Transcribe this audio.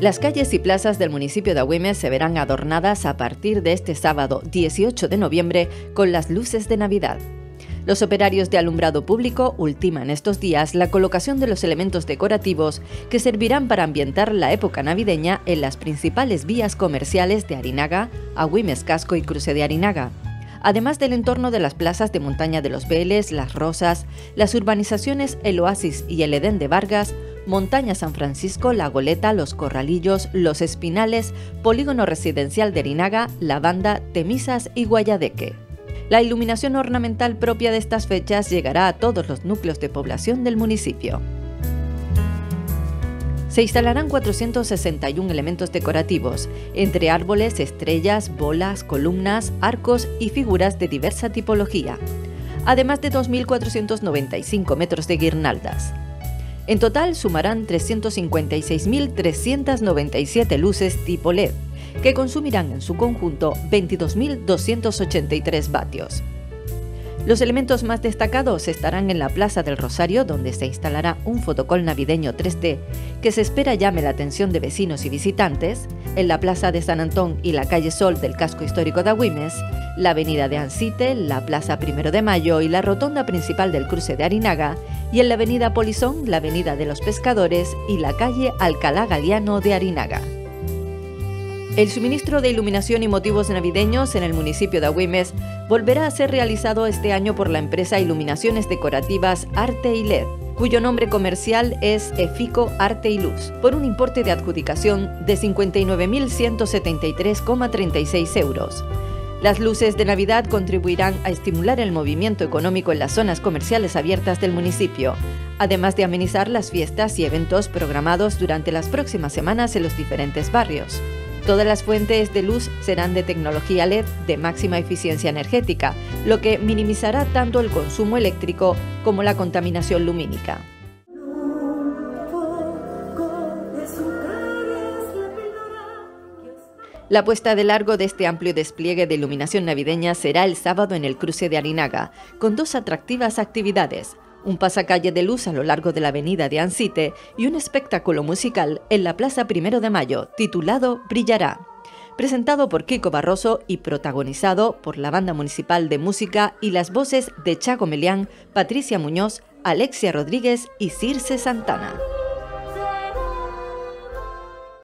Las calles y plazas del municipio de Agüimes se verán adornadas a partir de este sábado 18 de noviembre con las luces de Navidad. Los operarios de alumbrado público ultiman estos días la colocación de los elementos decorativos que servirán para ambientar la época navideña en las principales vías comerciales de Arinaga, Agüimes Casco y Cruce de Arinaga, además del entorno de las plazas de Montaña de los Veles, Las Rosas, las urbanizaciones El Oasis y el Edén de Vargas, Montaña San Francisco, La Goleta, Los Corralillos, Los Espinales, Polígono Residencial de Arinaga, La Banda, Temisas y Guayadeque. La iluminación ornamental propia de estas fechas llegará a todos los núcleos de población del municipio. Se instalarán 461 elementos decorativos, entre árboles, estrellas, bolas, columnas, arcos y figuras de diversa tipología, además de 2.495 metros de guirnaldas. En total sumarán 356.397 luces tipo LED, que consumirán en su conjunto 22.283 vatios. Los elementos más destacados estarán en la Plaza del Rosario, donde se instalará un fotocol navideño 3D que se espera llame la atención de vecinos y visitantes, en la Plaza de San Antón y la Calle Sol del Casco Histórico de Agüimes, la Avenida de Ancite, la Plaza 1 de Mayo y la Rotonda Principal del Cruce de Arinaga, y en la Avenida Polizón, la Avenida de los Pescadores y la Calle Alcalá Galiano de Arinaga. El suministro de iluminación y motivos navideños en el municipio de Agüimes volverá a ser realizado este año por la empresa Iluminaciones Decorativas Arte y LED, cuyo nombre comercial es Efico Arte y Luz, por un importe de adjudicación de 59.173,36 euros. Las luces de Navidad contribuirán a estimular el movimiento económico en las zonas comerciales abiertas del municipio, además de amenizar las fiestas y eventos programados durante las próximas semanas en los diferentes barrios. Todas las fuentes de luz serán de tecnología LED de máxima eficiencia energética, lo que minimizará tanto el consumo eléctrico como la contaminación lumínica. La puesta de largo de este amplio despliegue de iluminación navideña será el sábado en el Cruce de Arinaga, con dos atractivas actividades: un pasacalle de luz a lo largo de la avenida de Ancite y un espectáculo musical en la Plaza 1 de Mayo, titulado Brillará, presentado por Kiko Barroso y protagonizado por la Banda Municipal de Música y las voces de Chago Melián, Patricia Muñoz, Alexia Rodríguez y Circe Santana.